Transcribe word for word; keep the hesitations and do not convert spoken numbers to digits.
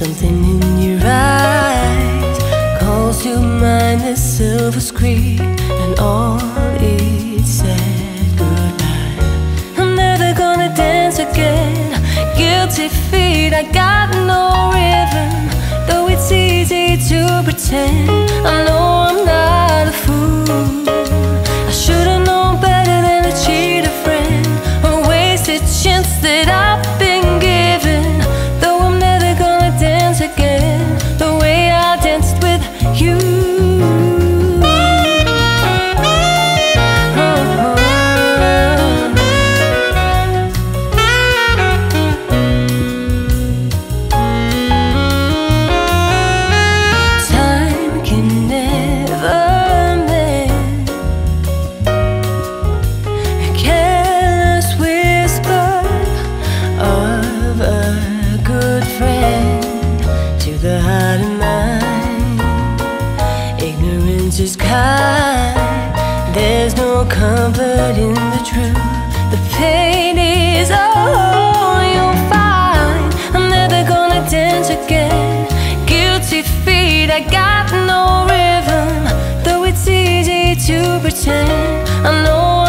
Something in your eyes calls to mind the silver screen, and all it said goodbye. I'm never gonna dance again. Guilty feet, I got no rhythm. Though it's easy to pretend, I know I'm not a fool. I should've known better than to cheat a friend, or waste a chance that I've been given. Though I'm never gonna dance again the way I danced with you. The heart of mine, ignorance is kind. There's no comfort in the truth. The pain is all you'll find. I'm never gonna dance again. Guilty feet, I got no rhythm. Though it's easy to pretend, I know